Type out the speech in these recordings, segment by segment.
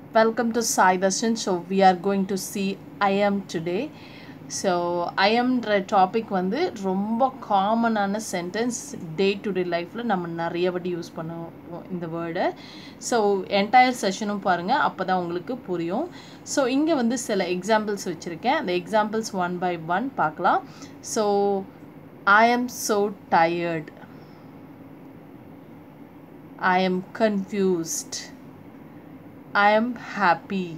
Welcome to Sai Darshan. So we are going to see I am today. So I am topic வந்து ரொம்ப காமனான sentence day to day லைஃப்பில் நம்ம நிறையபடி use பண்ணுவோம் இந்த வேர்டை. ஸோ என்டையர் செஷனும் பாருங்கள், அப்போ தான் உங்களுக்கு புரியும். ஸோ இங்கே வந்து சில எக்ஸாம்பிள்ஸ் வச்சுருக்கேன். அந்த எக்ஸாம்பிள்ஸ் ஒன் பை ஒன் பார்க்கலாம். So I am so tired. I am confused. I am happy.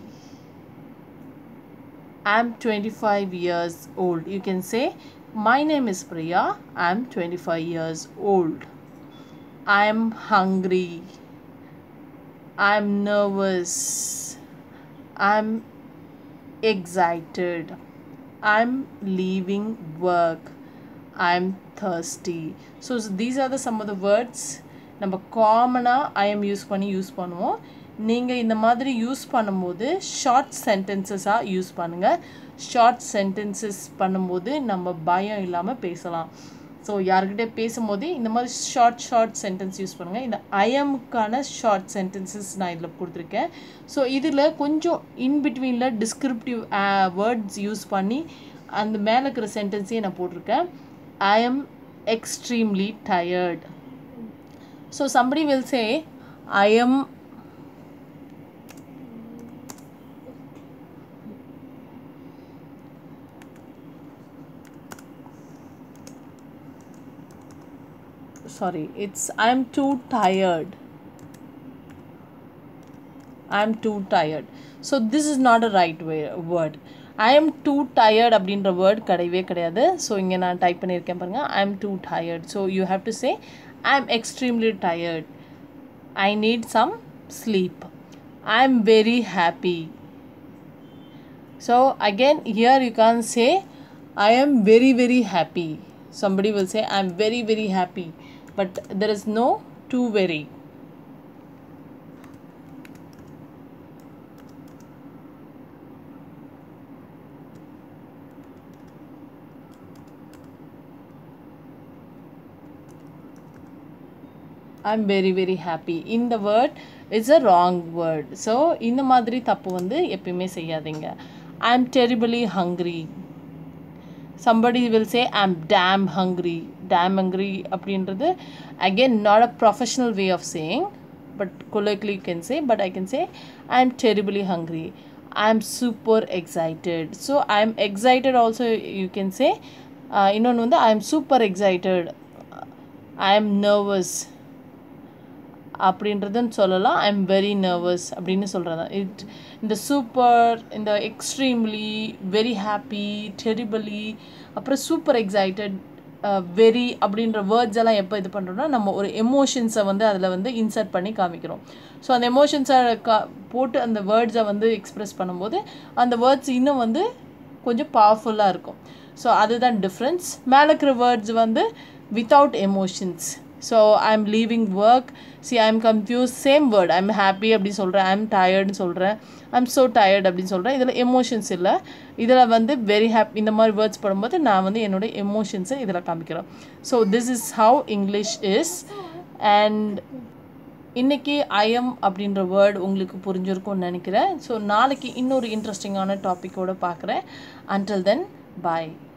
I am 25 years old. You can say, my name is Priya. I am 25 years old. I am hungry. I am nervous. I am excited. I am leaving work. I am thirsty. So these are some of the words நம்ம காமனாக I am use பண்ணுவோம். நீங்கள் இந்த மாதிரி use பண்ணும்போது short சென்டென்சஸாக use பண்ணுங்கள். Short sentences பண்ணும்போது நம்ம பயம் இல்லாமல் பேசலாம். ஸோ யார்கிட்டே பேசும்போது இந்த மாதிரி ஷார்ட் சென்டென்ஸ் யூஸ் பண்ணுங்கள். இந்த ஐஎம்முக்கான ஷார்ட் சென்டென்சஸ் நான் இதில் கொடுத்துருக்கேன். ஸோ இதில் கொஞ்சம் இன்பிட்வீனில் டிஸ்கிரிப்டிவ் வேர்ட்ஸ் யூஸ் பண்ணி அந்த மேலே இருக்கிற சென்டென்ஸையும் நான் போட்டிருக்கேன். I am extremely tired. So somebody will say, I am I am too tired. I am too tired. So this is not a right word. I am too tired அப்படின்ற word கிடையவே கிடையாது. So இங்கே நான் type பண்ணியிருக்கேன் பாருங்கள், I am too tired. So you have to say, I am extremely tired. I need some sleep. I am very happy. So again here you can't say, I am very very happy. Somebody will say, I am very very happy. But there is no too very. I'm very very happy. In the word it's a wrong word. So இந்த மாதிரி தப்பு வந்து எப்பயுமே செய்யாதீங்க. I'm terribly hungry. Somebody will say, I'm damn hungry. Damn hungry அப்படின்றது again not a professional way of saying, but colloquially you can say, but I can say, I'm terribly hungry. I'm super excited. So I'm excited also you can say. இன்னொன்று வந்து I'm super excited. I'm nervous அப்படின்றதுன்னு சொல்லலாம். I am very nervous அப்படின்னு சொல்கிறது. இந்த super, இந்த extremely, very happy, terribly, அப்புறம் super excited, very அப்படின்ற words எல்லாம் எப்போ இது பண்ணுறோம்னா நம்ம ஒரு எமோஷன்ஸை வந்து அதில் வந்து இன்சர்ட் பண்ணி காமிக்கிறோம். ஸோ அந்த எமோஷன்ஸை போட்டு அந்த வேர்ட்ஸை வந்து எக்ஸ்ப்ரெஸ் பண்ணும்போது அந்த வேர்ட்ஸ் இன்னும் வந்து கொஞ்சம் பவர்ஃபுல்லாக இருக்கும். ஸோ அதுதான் டிஃப்ரென்ஸ். மேலே இருக்கிற வேர்ட்ஸ் வந்து without emotions. So I am leaving work. See I am confuse, same word. I am happy அப்படி சொல்கிறேன், ஐ எம் டயர்டுன்னு சொல்கிறேன், ஐ எம் ஸோ டயர்ட் அப்படின்னு சொல்கிறேன். இதில் எமோஷன்ஸ் இல்லை. இதில் வந்து வெரி ஹாப்பி இந்த மாதிரி வேர்ட்ஸ் போடும்போது நான் வந்து என்னோடய எமோஷன்ஸை இதில் காமிக்கிறேன். So this is how English is. And இன்றைக்கி ஐஎம் அப்படின்ற வேர்ட் உங்களுக்கு புரிஞ்சிருக்கும்னு நினைக்கிறேன். ஸோ நாளைக்கு இன்னொரு இன்ட்ரெஸ்டிங்கான டாப்பிக்கோடு பார்க்குறேன். அன்டில் தென், பாய்.